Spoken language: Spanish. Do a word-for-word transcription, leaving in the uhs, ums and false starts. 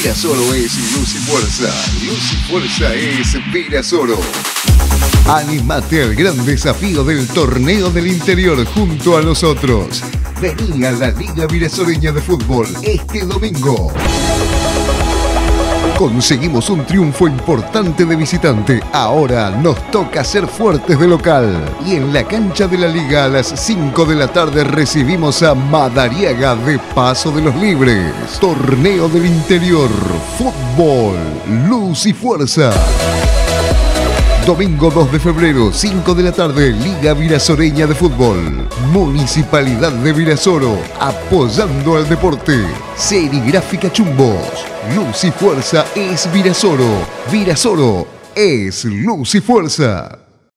Virasoro es Luz y Fuerza. Luz y Fuerza es Virasoro. Animate al gran desafío del Torneo del Interior junto a nosotros. Vení a la Liga Virasoreña de Fútbol este domingo. Conseguimos un triunfo importante de visitante. Ahora nos toca ser fuertes de local. Y en la cancha de la Liga a las cinco de la tarde recibimos a Madariaga de Paso de los Libres. Torneo del Interior. Fútbol. Luz y Fuerza. Domingo dos de febrero, cinco de la tarde, Liga Virasoreña de Fútbol. Municipalidad de Virasoro, apoyando al deporte. Serigráfica Chumbos. Luz y Fuerza es Virasoro. Virasoro es Luz y Fuerza.